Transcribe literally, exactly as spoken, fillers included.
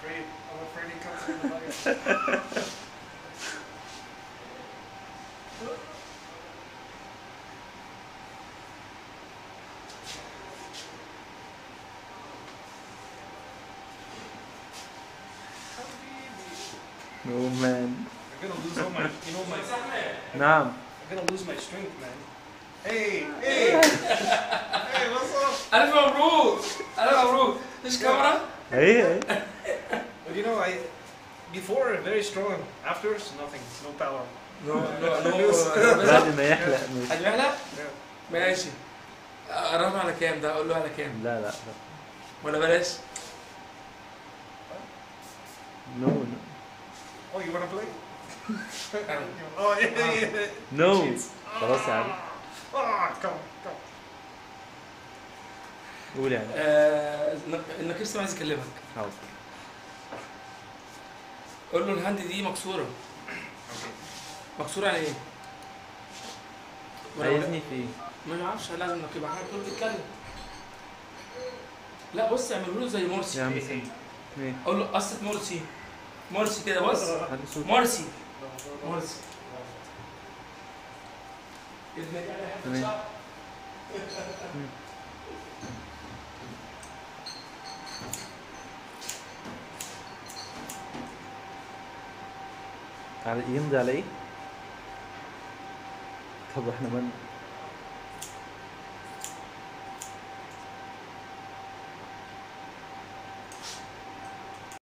afraid. I'm afraid he comes in the bucket. No man. I'm gonna lose all my, you know my, نعم. I'm gonna lose my strength, man. Hey, hey, hey, what's up? ألف مبروك ألف مبروك إيش كاميرا؟ ايه ايه. But you know, I before very strong, afterwards nothing, no power. نو نو نو بعد ما يحلق مش. هتحلق؟ Yeah. ماشي. أراهنه على كام ده؟ أقول له على كام؟ لا لا لا. ولا بلاش؟ نو نو. Oh, you wanna play? Oh yeah, yeah, yeah. نو. Cheats. خلاص يا علي. Ah, come, come. قول يعني. آه، إنك لسه عايز يكلمك. حاضر. قول له الهاند دي مكسورة. مكسورة يعني إيه؟ عايزني في ايه؟ ما يعرفش لازم انك يبقى حاجه تقول تتكلم. لا بص اعملوا له زي يا مرسي. عم سيدي. ايه؟ اقول له قصة مرسي. مرسي كده بص. علي صوت. مرسي. مرسي. تمام. على يمضي على ايه؟ طب احنا من